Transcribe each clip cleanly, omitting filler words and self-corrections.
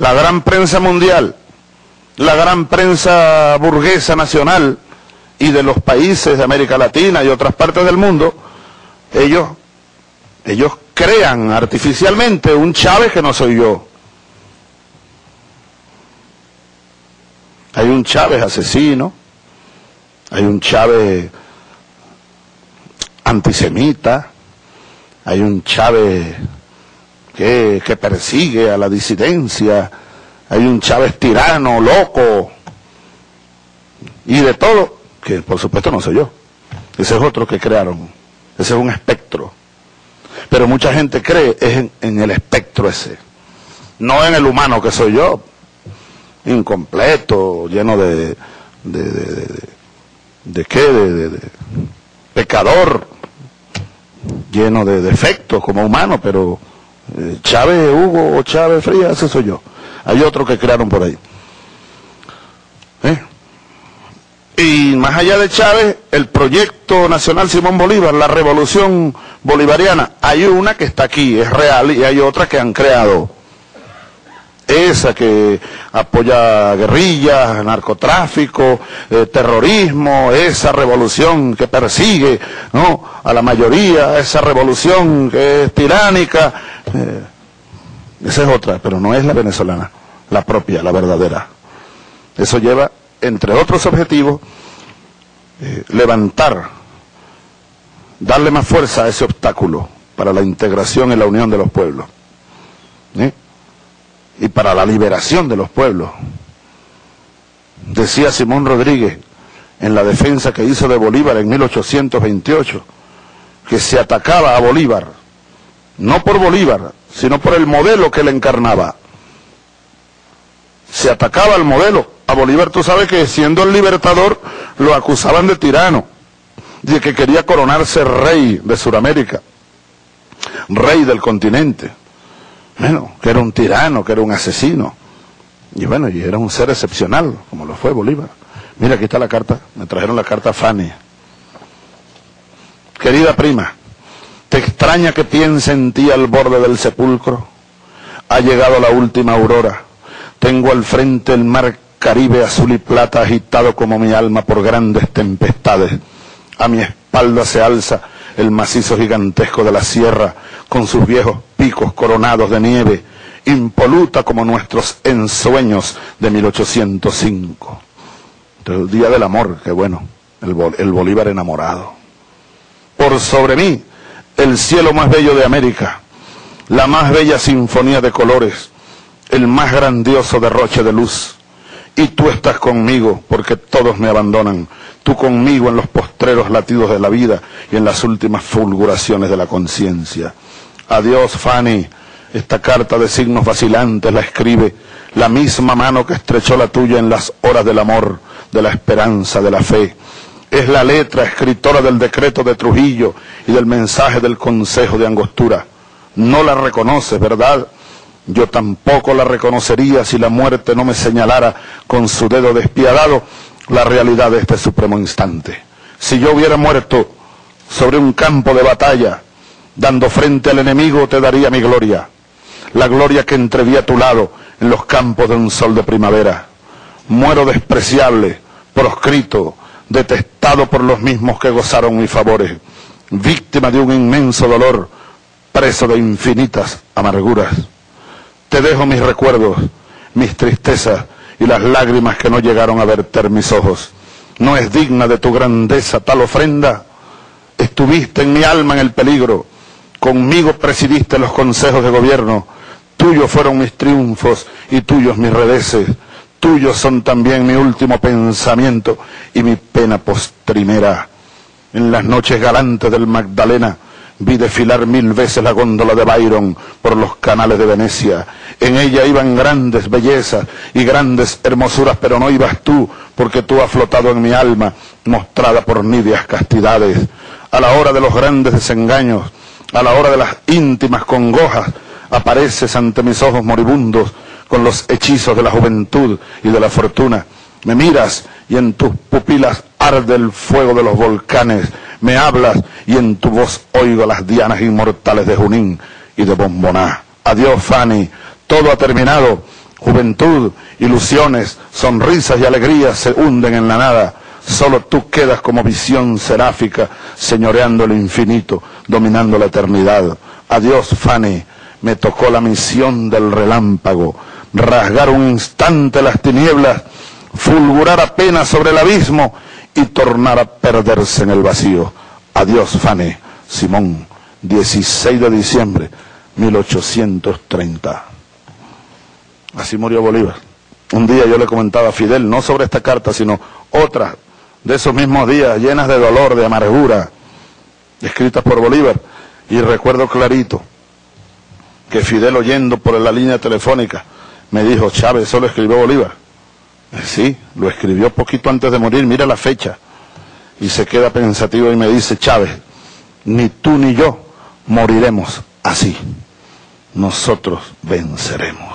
la gran prensa mundial, la gran prensa burguesa nacional y de los países de América Latina y otras partes del mundo, ellos crean artificialmente un Chávez que no soy yo. Hay un Chávez asesino, hay un Chávez antisemita, hay un Chávez que persigue a la disidencia, hay un Chávez tirano, loco, y de todo, que por supuesto no soy yo. Ese es otro que crearon, ese es un espectro. Pero mucha gente cree en el espectro ese, no en el humano que soy yo, incompleto, lleno de pecador, lleno de defectos como humano, pero Chávez Hugo o Chávez Frías, ese soy yo. Hay otro que crearon por ahí. Y más allá de Chávez, el proyecto nacional Simón Bolívar, la revolución bolivariana, hay una que está aquí, es real, y hay otra que han creado. Esa que apoya guerrillas, narcotráfico, terrorismo, esa revolución que persigue, ¿no?, a la mayoría, esa revolución que es tiránica, esa es otra, pero no es la venezolana, la propia, la verdadera. Eso lleva, entre otros objetivos, levantar, darle más fuerza a ese obstáculo para la integración y la unión de los pueblos, y para la liberación de los pueblos. Decía Simón Rodríguez en la defensa que hizo de Bolívar en 1828, que se atacaba a Bolívar, no por Bolívar, sino por el modelo que él encarnaba. Se atacaba al modelo. A Bolívar, tú sabes que siendo el libertador lo acusaban de tirano, de que quería coronarse rey de Sudamérica, rey del continente. Bueno, que era un tirano, que era un asesino. Y bueno, y era un ser excepcional, como lo fue Bolívar. Mira, aquí está la carta, me trajeron la carta Fanny. Querida prima, ¿te extraña que piense en ti al borde del sepulcro? Ha llegado la última aurora. Tengo al frente el mar Caribe azul y plata agitado como mi alma por grandes tempestades. A mi espalda se alza el macizo gigantesco de la sierra con sus viejos picos coronados de nieve, impoluta como nuestros ensueños de 1805. Entonces, el día del amor, qué bueno, el Bolívar enamorado. Por sobre mí, el cielo más bello de América, la más bella sinfonía de colores, el más grandioso derroche de luz. Y tú estás conmigo porque todos me abandonan, tú conmigo en los postreros latidos de la vida y en las últimas fulguraciones de la conciencia. Adiós, Fanny. Esta carta de signos vacilantes la escribe la misma mano que estrechó la tuya en las horas del amor, de la esperanza, de la fe. Es la letra escritora del decreto de Trujillo y del mensaje del Consejo de Angostura. No la reconoces, ¿verdad? Yo tampoco la reconocería si la muerte no me señalara con su dedo despiadado la realidad de este supremo instante. Si yo hubiera muerto sobre un campo de batalla, dando frente al enemigo, te daría mi gloria, la gloria que entreví a tu lado en los campos de un sol de primavera. Muero despreciable, proscrito, detestado por los mismos que gozaron mis favores, víctima de un inmenso dolor, preso de infinitas amarguras. Te dejo mis recuerdos, mis tristezas y las lágrimas que no llegaron a verter mis ojos. ¿No es digna de tu grandeza tal ofrenda? Estuviste en mi alma en el peligro, conmigo presidiste los consejos de gobierno, tuyos fueron mis triunfos y tuyos mis reveses, tuyos son también mi último pensamiento y mi pena postrimera. En las noches galantes del Magdalena, vi desfilar 1000 veces la góndola de Byron por los canales de Venecia. En ella iban grandes bellezas y grandes hermosuras, pero no ibas tú, porque tú has flotado en mi alma, mostrada por nidias castidades. A la hora de los grandes desengaños, a la hora de las íntimas congojas, apareces ante mis ojos moribundos con los hechizos de la juventud y de la fortuna. Me miras y en tus pupilas arde el fuego de los volcanes. Me hablas y en tu voz oigo las dianas inmortales de Junín y de Bomboná. Adiós, Fanny, todo ha terminado. Juventud, ilusiones, sonrisas y alegrías se hunden en la nada. Solo tú quedas como visión seráfica, señoreando el infinito, dominando la eternidad. Adiós, Fanny, me tocó la misión del relámpago, rasgar un instante las tinieblas, fulgurar apenas sobre el abismo y tornar a perderse en el vacío. Adiós, Fanny. Simón, 16 de diciembre, 1830. Así murió Bolívar. Un día yo le comentaba a Fidel, no sobre esta carta, sino otras de esos mismos días, llenas de dolor, de amargura, escritas por Bolívar, y recuerdo clarito que Fidel, oyendo por la línea telefónica, me dijo: Chávez, ¿eso lo escribió Bolívar? Sí, lo escribió poquito antes de morir, mira la fecha. Y se queda pensativo y me dice: Chávez, ni tú ni yo moriremos así. Nosotros venceremos.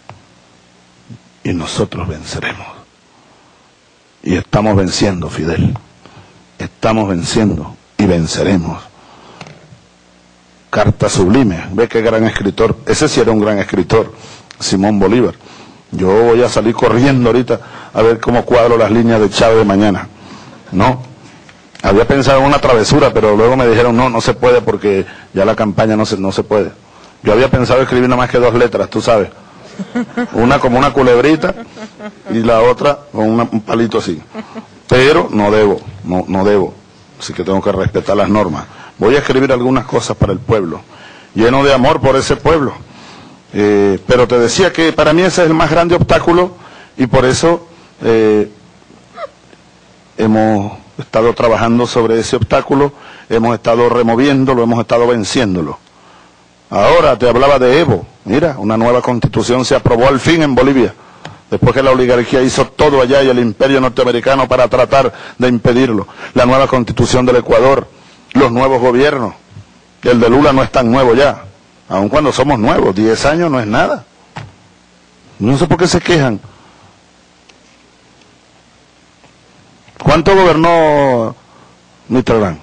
Y nosotros venceremos. Y estamos venciendo, Fidel. Estamos venciendo y venceremos. Carta sublime. Ve qué gran escritor. Ese sí era un gran escritor, Simón Bolívar. Yo voy a salir corriendo ahorita a ver cómo cuadro las líneas de Chávez de mañana. No. Había pensado en una travesura, pero luego me dijeron, no se puede porque ya la campaña no se puede. Yo había pensado escribir nada más que 2 letras, tú sabes. Una como una culebrita y la otra con un palito así. Pero no debo. Así que tengo que respetar las normas. Voy a escribir algunas cosas para el pueblo, lleno de amor por ese pueblo. Pero te decía que para mí ese es el más grande obstáculo y por eso hemos estado trabajando sobre ese obstáculo, hemos estado removiéndolo, hemos estado venciéndolo. Ahora te hablaba de Evo. Mira, una nueva constitución se aprobó al fin en Bolivia, después que la oligarquía hizo todo allá y el imperio norteamericano para tratar de impedirlo. La nueva constitución del Ecuador, los nuevos gobiernos. El de Lula no es tan nuevo ya, aun cuando somos nuevos, 10 años no es nada. No sé por qué se quejan. ¿Cuánto gobernó Mitterrand?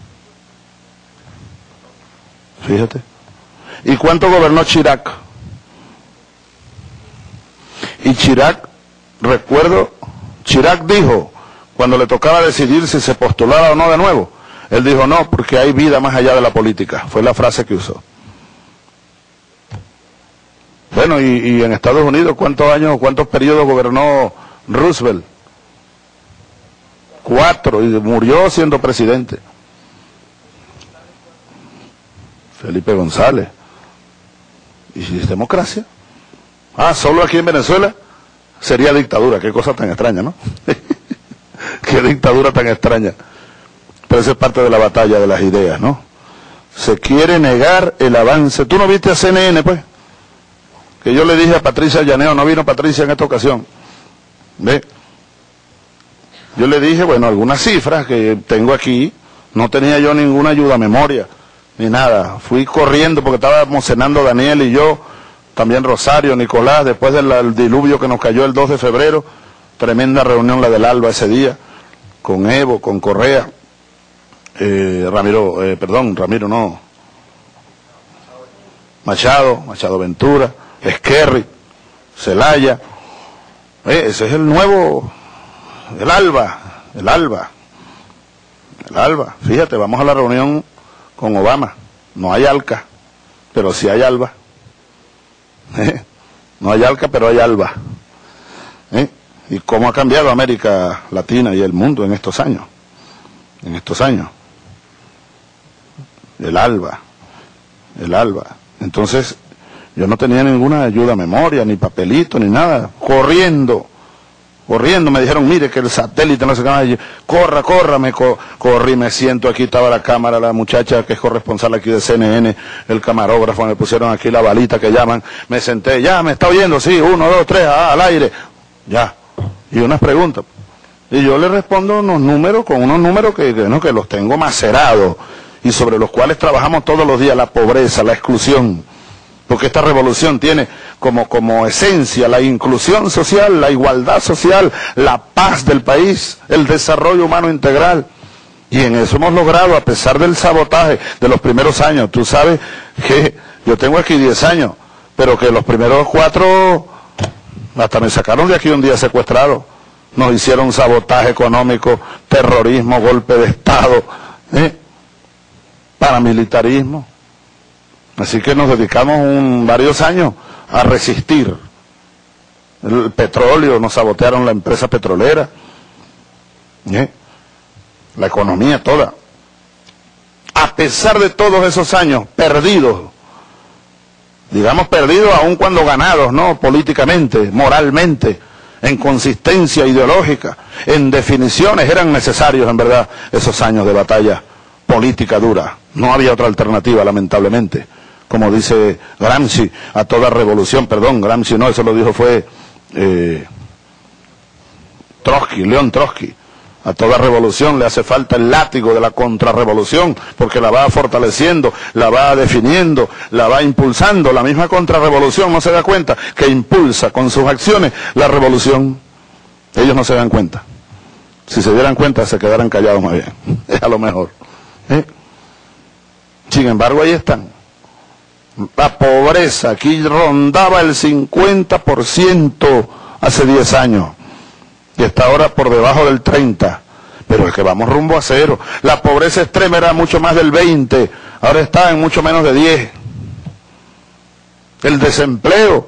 Fíjate. ¿Y cuánto gobernó Chirac? Y Chirac, recuerdo, Chirac dijo, cuando le tocaba decidir si se postulaba o no de nuevo, él dijo no, porque hay vida más allá de la política. Fue la frase que usó. Bueno, y en Estados Unidos, cuántos periodos gobernó Roosevelt? 4, y murió siendo presidente. Felipe González. ¿Y si es democracia? Solo aquí en Venezuela sería dictadura. Qué cosa tan extraña, ¿no? Qué dictadura tan extraña. Pero eso es parte de la batalla de las ideas, ¿no? Se quiere negar el avance. ¿Tú no viste a CNN, pues? Que yo le dije a Patricia Llaneo, no vino Patricia en esta ocasión. ¿Ve? Yo le dije, bueno, algunas cifras que tengo aquí, no tenía yo ninguna ayuda a memoria, ni nada. Fui corriendo porque estábamos cenando Daniel y yo, también Rosario, Nicolás, después del diluvio que nos cayó el 2 de febrero, tremenda reunión la del Alba ese día, con Evo, con Correa, Machado Ventura, Esquerri, Zelaya. Ese es el nuevo, el Alba. Fíjate, vamos a la reunión con Obama. No hay ALCA, pero sí hay ALBA. No hay ALCA, pero hay ALBA. ¿Y cómo ha cambiado América Latina y el mundo en estos años? El ALBA. Entonces, yo no tenía ninguna ayuda a memoria, ni papelito, ni nada. Corriendo, me dijeron, mire que el satélite no se qué, corra, corrí, me siento, aquí estaba la cámara, la muchacha que es corresponsal aquí de CNN, el camarógrafo, me pusieron aquí la balita que llaman, me senté, ya, me está oyendo, sí, 1, 2, 3, al aire, ya, y unas preguntas, y yo le respondo con unos números que los tengo macerados, y sobre los cuales trabajamos todos los días, la pobreza, la exclusión, porque esta revolución tiene como esencia la inclusión social, la igualdad social, la paz del país, el desarrollo humano integral. Y en eso hemos logrado, a pesar del sabotaje de los primeros años. Tú sabes que yo tengo aquí 10 años, pero que los primeros 4 Hasta me sacaron de aquí un día secuestrado. Nos hicieron sabotaje económico, terrorismo, golpe de Estado, paramilitarismo. Así que nos dedicamos varios años a resistir. El petróleo, nos sabotearon la empresa petrolera, la economía toda. A pesar de todos esos años perdidos, digamos perdidos aun cuando ganados, ¿no? Políticamente, moralmente, en consistencia ideológica, en definiciones, eran necesarios en verdad esos años de batalla política dura. No había otra alternativa, lamentablemente. Como dice Gramsci, a toda revolución, perdón, Gramsci no, eso lo dijo fue León Trotsky. A toda revolución le hace falta el látigo de la contrarrevolución, porque la va fortaleciendo, la va definiendo, la va impulsando. La misma contrarrevolución no se da cuenta que impulsa con sus acciones la revolución. Ellos no se dan cuenta. Si se dieran cuenta, se quedaran callados más bien. Es a lo mejor. Sin embargo, ahí están. La pobreza aquí rondaba el 50% hace 10 años. Y está ahora por debajo del 30%, pero es que vamos rumbo a cero. La pobreza extrema era mucho más del 20%, ahora está en mucho menos de 10%. El desempleo,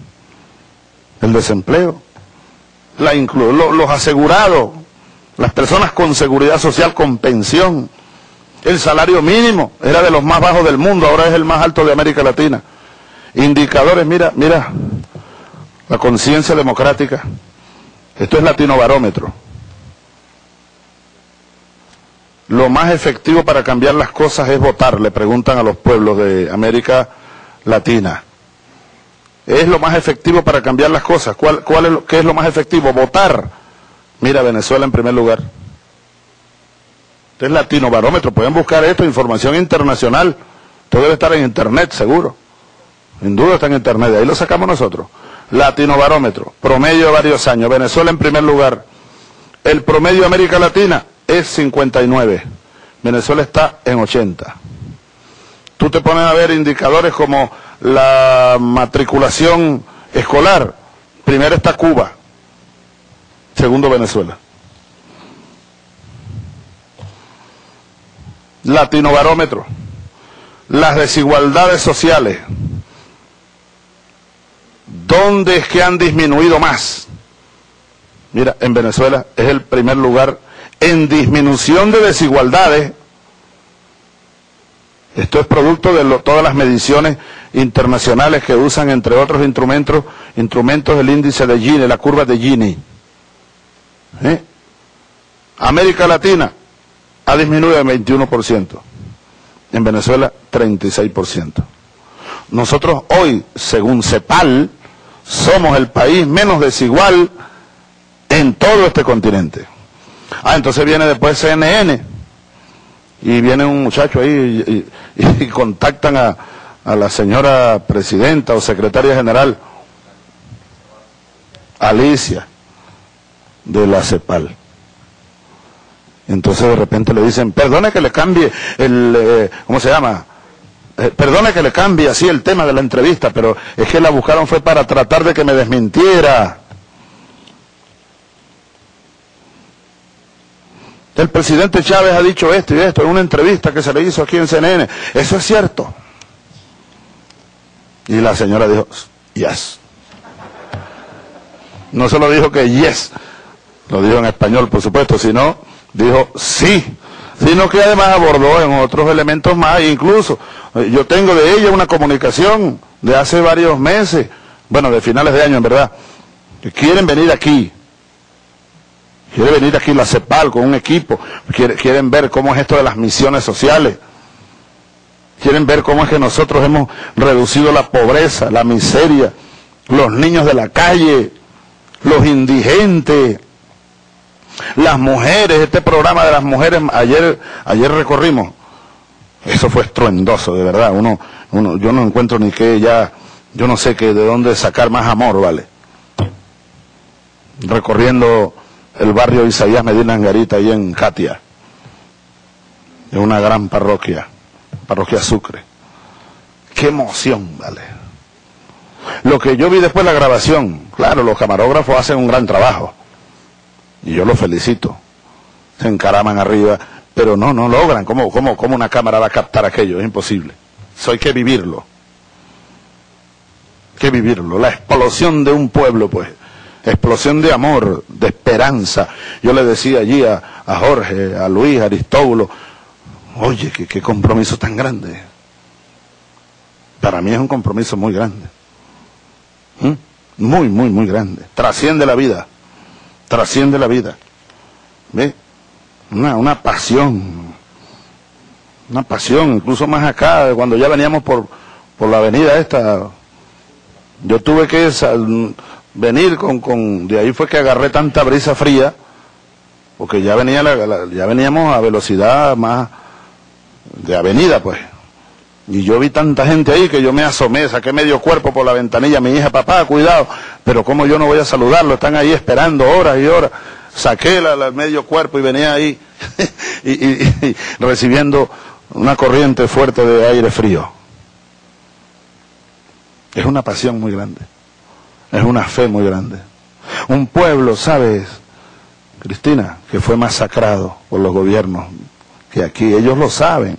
los asegurados, las personas con seguridad social, con pensión, el salario mínimo era de los más bajos del mundo, ahora es el más alto de América Latina. Indicadores, mira, la conciencia democrática. Esto es Latinobarómetro. Lo más efectivo para cambiar las cosas es votar, le preguntan a los pueblos de América Latina. ¿Es lo más efectivo para cambiar las cosas? ¿Qué es lo más efectivo? Votar. Mira, Venezuela en primer lugar. Este es Latinobarómetro, pueden buscar esto, información internacional. Esto debe estar en internet, seguro. Sin duda está en internet, de ahí lo sacamos nosotros. Latinobarómetro, promedio de varios años, Venezuela en primer lugar. El promedio de América Latina es 59, Venezuela está en 80. Tú te pones a ver indicadores como la matriculación escolar, primero está Cuba, segundo Venezuela. Latinobarómetro, las desigualdades sociales. ¿Dónde es que han disminuido más? Mira, en Venezuela es el primer lugar en disminución de desigualdades. Esto es producto de todas las mediciones internacionales que usan, entre otros instrumentos el índice de Gini, la curva de Gini. América Latina ha disminuido en 21%, en Venezuela 36%. Nosotros hoy, según CEPAL, somos el país menos desigual en todo este continente. Entonces viene después CNN, y viene un muchacho ahí y contactan a la señora presidenta o secretaria general, Alicia, de la CEPAL. Entonces de repente le dicen, perdone que le cambie ¿cómo se llama? Perdone que le cambie así el tema de la entrevista, pero es que la buscaron fue para tratar de que me desmintiera. El presidente Chávez ha dicho esto y esto en una entrevista que se le hizo aquí en CNN. ¿Eso es cierto? Y la señora dijo, yes. No solo dijo que yes, lo dijo en español, por supuesto, sino dijo sí. Sino que además abordó en otros elementos más, incluso yo tengo de ella una comunicación de hace varios meses, bueno, de finales de año en verdad, que quieren venir aquí, la CEPAL con un equipo, quieren ver cómo es esto de las misiones sociales, quieren ver cómo es que nosotros hemos reducido la pobreza, la miseria, los niños de la calle, los indigentes, las mujeres, este programa de las mujeres, ayer recorrimos, eso fue estruendoso, de verdad, yo no encuentro ni qué ya, yo no sé de dónde sacar más amor, ¿vale? Recorriendo el barrio Isaías Medina Angarita, ahí en Catia, en una gran parroquia Sucre. ¡Qué emoción, vale! Lo que yo vi después, la grabación, claro, los camarógrafos hacen un gran trabajo, y yo los felicito, se encaraman arriba, pero no logran. ¿Cómo una cámara va a captar aquello? Es imposible. Eso hay que vivirlo. Hay que vivirlo. La explosión de un pueblo, pues. Explosión de amor, de esperanza. Yo le decía allí a Jorge, a Luis, a Aristóbulo, oye, qué compromiso tan grande. Para mí es un compromiso muy grande. Muy grande. Trasciende la vida. Trasciende la vida. ¿Ve? Una pasión, incluso más acá, cuando ya veníamos por la avenida esta, yo tuve que venir de ahí fue que agarré tanta brisa fría, porque ya veníamos a velocidad más de avenida, pues, y yo vi tanta gente ahí que yo me asomé, saqué medio cuerpo por la ventanilla, mi hija, papá, cuidado, pero cómo yo no voy a saludarlo, están ahí esperando horas y horas. Saqué el medio cuerpo y venía ahí y recibiendo una corriente fuerte de aire frío. Es una pasión muy grande, es una fe muy grande. Un pueblo, ¿sabes, Cristina, que fue masacrado por los gobiernos que aquí? Ellos lo saben,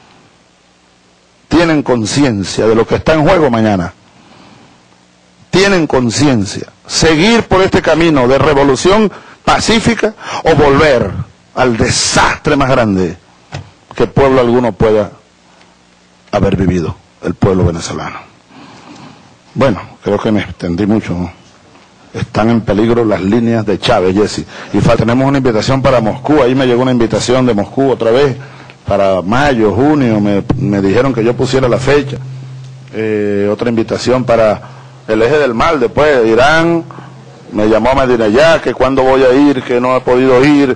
tienen conciencia de lo que está en juego mañana, tienen conciencia. Seguir por este camino de revolución pacífica o volver al desastre más grande que pueblo alguno pueda haber vivido, el pueblo venezolano. Bueno, creo que me extendí mucho, ¿no? Están en peligro las líneas de Chávez, Jesse. Y tenemos una invitación para Moscú, ahí me llegó una invitación de Moscú otra vez, para mayo, junio, me dijeron que yo pusiera la fecha. Otra invitación para el eje del mal, después Irán. Me llamó Ahmadinejad, que cuándo voy a ir, que no he podido ir.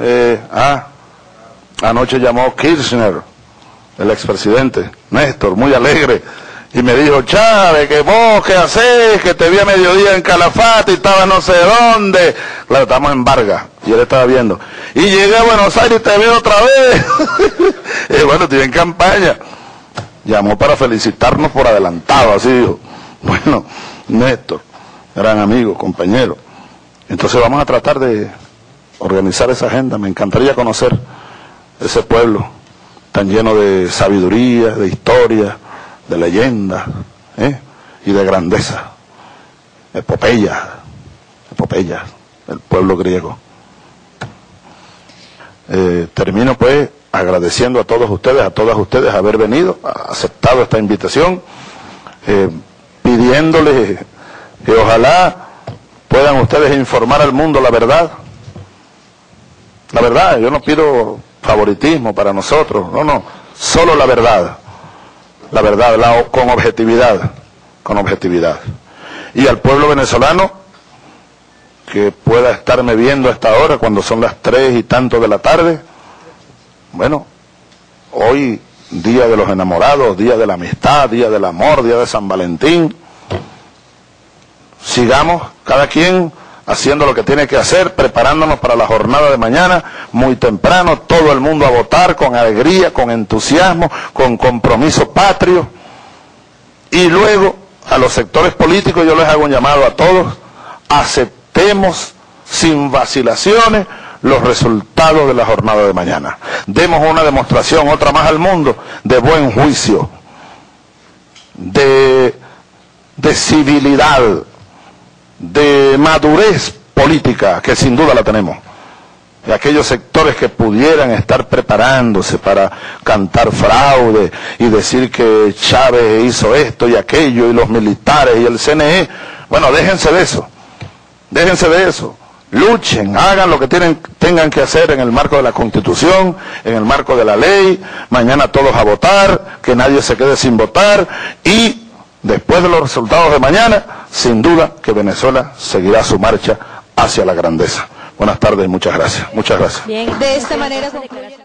Anoche llamó Kirchner, el expresidente, Néstor, muy alegre, y me dijo, Chávez, que vos, ¿qué hacés? Que te vi a mediodía en Calafate y estaba no sé dónde. Claro, estamos en Vargas, y él estaba viendo. Y llegué a Buenos Aires y te veo otra vez. Y bueno, estoy en campaña. Llamó para felicitarnos por adelantado, así dijo. Bueno, Néstor, gran amigo, compañero. Entonces vamos a tratar de organizar esa agenda. Me encantaría conocer ese pueblo tan lleno de sabiduría, de historia, de leyendas, y de grandeza. Epopeyas, el pueblo griego. Termino pues agradeciendo a todos ustedes, a todas ustedes haber venido, aceptado esta invitación, pidiéndoles que ojalá puedan ustedes informar al mundo la verdad. La verdad, yo no pido favoritismo para nosotros, no, solo la verdad, con objetividad. Y al pueblo venezolano, que pueda estarme viendo a esta hora, cuando son las 3 y tanto de la tarde, bueno, hoy, día de los enamorados, día de la amistad, día del amor, día de San Valentín, sigamos cada quien haciendo lo que tiene que hacer, preparándonos para la jornada de mañana, muy temprano, todo el mundo a votar con alegría, con entusiasmo, con compromiso patrio. Y luego, a los sectores políticos, yo les hago un llamado a todos, aceptemos sin vacilaciones los resultados de la jornada de mañana. Demos una demostración, otra más al mundo, de buen juicio, de civilidad, de madurez política, que sin duda la tenemos. De aquellos sectores que pudieran estar preparándose para cantar fraude y decir que Chávez hizo esto y aquello, y los militares y el CNE, bueno, déjense de eso, luchen, hagan lo que tengan que hacer en el marco de la Constitución, en el marco de la ley, mañana todos a votar, que nadie se quede sin votar, y después de los resultados de mañana, sin duda que Venezuela seguirá su marcha hacia la grandeza. Buenas tardes y muchas gracias. Muchas gracias. Bien, de esta manera